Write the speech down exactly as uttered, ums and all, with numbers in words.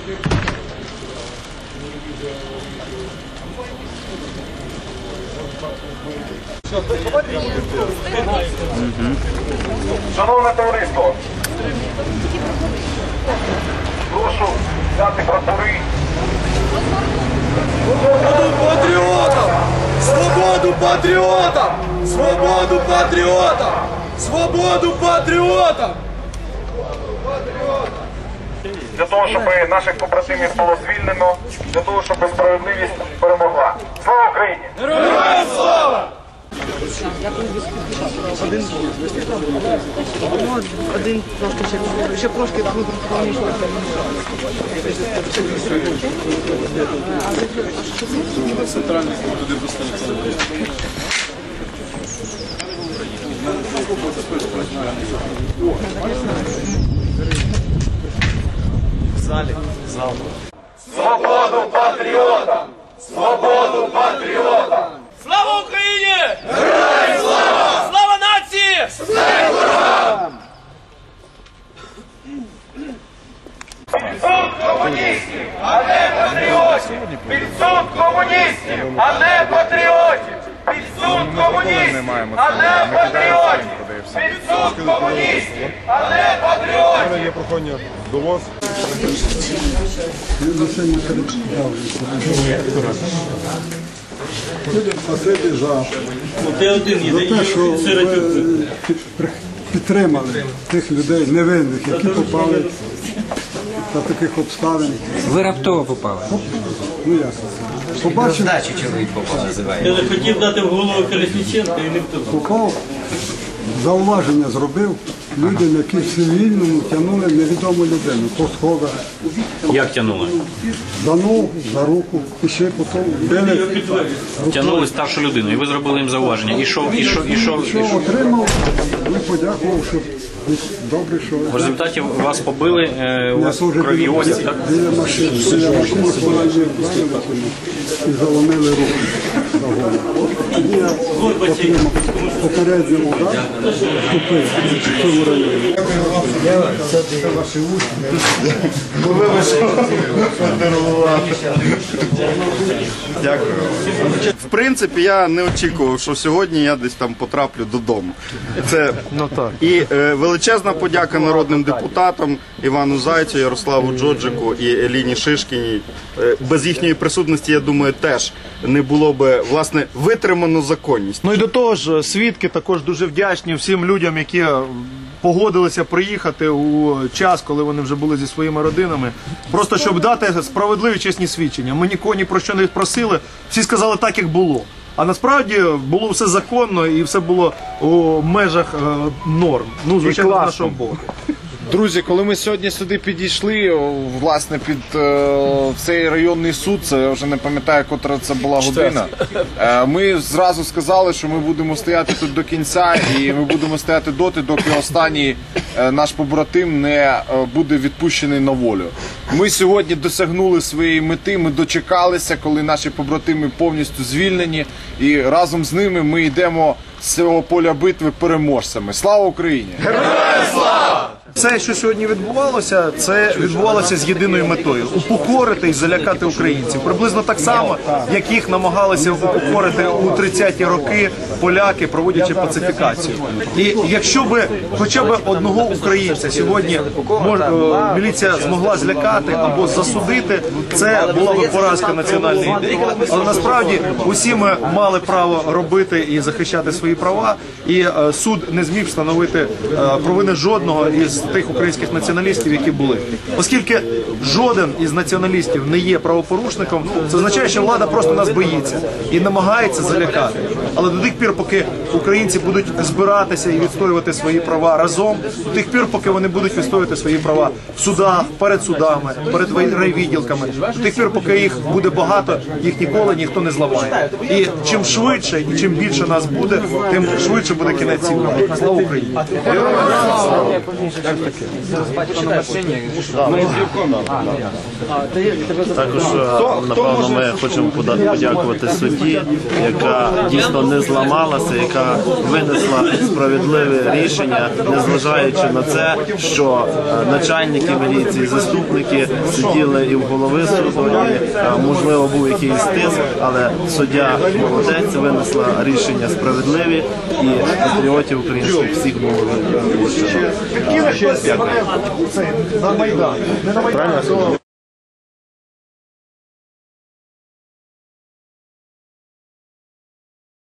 Шановне товариство, прошу взяти прапори. Свободу патріотам! Свободу патріотам! Свободу патріотам! Свободу патріотам! Для того, щоб наших побратимів було звільнено, для того, щоб справедливість перемогла. Слава Україні! Героям слава! Один, один трошки ще, ще трошки повніше. Центральний туди просто в залі, зал. Свободу патріотам! Свободу патріотам! Слава Україні! Героям слава! Слава нації! Смерть ворогам! Під суд комуністів, а не патріотів! Під суд комуністів, а не патріотів! Під суд комуністів, а не патріотів! Під суд комуністів, а не патріотів! Є прохання до вас. Спасибі за, за те, що ви підтримали тих людей невинних, які попали до таких обставин. Ви раптово попали. Ну як? Побачив, Здачі чоловік попав, називає. Я хотів дати в голову Колесніченка і не втопив. попав, зауваження зробив людям, які в цивільному тягнули невідому людину по сходах. Як тягнули? За ногу, за руку, і ще потім били. Тягнули старшу людину, і ви зробили їм зауваження. І що, і що, і що? Що отримав, і подякував, що добре, що... В результаті вас побили, е, у Я вас служив крові біля, ось, так? біля машини, біля машини, коли її вдарили і заломили руку за голову. Я отримав попередній удар, вступив в цьому районі. Це ваші учні. Дякую. В принципі, я не очікував, що сьогодні я десь там потраплю додому. Це і е, величезна подяка народним депутатам Івану Зайцю, Ярославу Джоджику і Еліні Шишкіній. Е, без їхньої присутності, я думаю, теж не було би, власне, витримано законність. Ну і до того ж, свідки також дуже вдячні всім людям, які погодилися приїхати у час, коли вони вже були зі своїми родинами, просто щоб дати справедливі чесні свідчення. Ми нікого ні про що не просили, всі сказали так, як було. А насправді було все законно і все було у межах е, норм. Ну, звичайно, з нашого боку. Друзі, коли ми сьогодні сюди підійшли, власне, під е, цей районний суд, це я вже не пам'ятаю, котра це була година, е, ми зразу сказали, що ми будемо стояти тут до кінця, і ми будемо стояти доти, доки останній е, наш побратим не е, буде відпущений на волю. Ми сьогодні досягнули своєї мети, ми дочекалися, коли наші побратими повністю звільнені, і разом з ними ми йдемо з цього поля битви переможцями. Слава Україні! Героям слава! Все, що сьогодні відбувалося, це відбувалося з єдиною метою – упокорити і залякати українців. Приблизно так само, як їх намагалися упокорити у тридцяті роки поляки, проводячи пацифікацію. І якщо б хоча б одного українця сьогодні мож, міліція змогла злякати або засудити, це була б поразка національної ідеї. Але насправді усі ми мали право робити і захищати свої права, і суд не зміг встановити провини жодного із тих українських націоналістів, які були. Оскільки жоден із націоналістів не є правопорушником, це означає, що влада просто нас боїться і намагається залякати. Але до тих пір, поки українці будуть збиратися і відстоювати свої права разом, до тих пір, поки вони будуть відстоювати свої права в судах, перед судами, перед райвідділками, до тих пір, поки їх буде багато, їх ніколи ніхто не зламає. І чим швидше і чим більше нас буде, тим швидше буде кінець цій війни. Слава Україні! Також, напевно, ми хочемо подякувати судді, яка дійсно не зламалася, яка яка винесла справедливе рішення, незважаючи на це, що е, начальники міліції, заступники сиділи і в голови суду, і, е, можливо, був якийсь тиск, але суддя молодець винесла рішення справедливі, і патріотів українських всіх було виключено. Дякую.